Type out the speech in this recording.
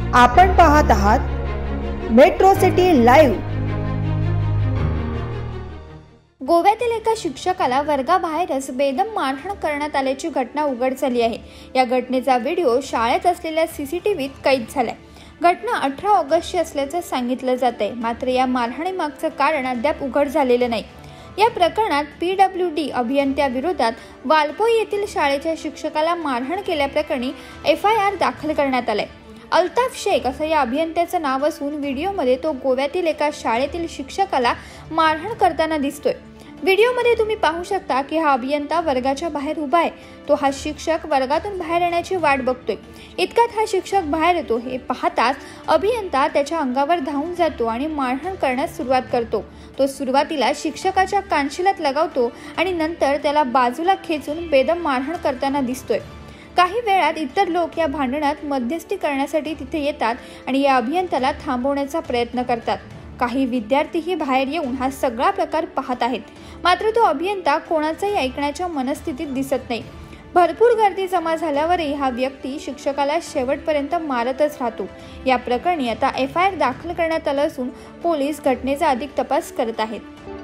आपण पाहत आहात मेट्रो सिटी लाईव्ह। गोव्यातील एका शिक्षकाला वर्गाबाहेरच बेदम मारहाण करण्यात आल्याची घटना उघड झाली आहे। या घटनेचा व्हिडिओ शाळेत असलेल्या सीसीटीव्हीत कैद झालाय। घटना 18 ऑगस्टची असल्याचं सांगितलं जातंय, मात्र या मारहाणीमागचं कारण अद्याप उघड झालेलं नाही। या प्रकरणात PWD अभियंत्याविरोधात वालपोई येथील शाळेच्या शिक्षकाला मारहाण केल्याप्रकरणी FIR दाखल करण्यात आलाय। अल्ताफ शेख असं या अभियंत्याचं नाव असून व्हिडिओमध्ये तो गोव्यातील एका शाळेतील शिक्षकाला मारहाण करताना दिसतोय। व्हिडिओमध्ये तुम्ही पाहू शकता की हा अभियंता वर्गाच्या बाहेर उभा आहे। तो हा शिक्षक वर्गातून बाहेर येण्याची वाट बघतोय। इतक्यात हा शिक्षक बाहेर येतो हे पाहताच अभियंता त्याच्या अंगावर धावून जातो आणि मारहाण करण्यास सुरुवात करतो। तो सुरुवातीला शिक्षकाच्या कानशिलात लगावतो आणि नंतर त्याला बाजूला खेचून बेदम मारहाण करताना दिसतोय। काही वेळात इतर लोक या भांडणात मध्यस्थी करण्यासाठी तिथे येतात आणि या अभियंत्याला थांबवण्याचा प्रयत्न करतात। काही विद्यार्थीही बाहेर येऊन हा सगळा प्रकार पाहत आहेत, मात्र तो अभियंता कोणाचाही ऐकण्याच्या मनस्थितीत दिसत नाही। भरपूर गर्दी जमा झाल्यावरही हा व्यक्ती शिक्षकाला शेवटपर्यंत मारतच राहतो। या प्रकरणी आता FIR दाखल करण्यात आलं असून पोलीस घटनेचा अधिक तपास करत आहेत।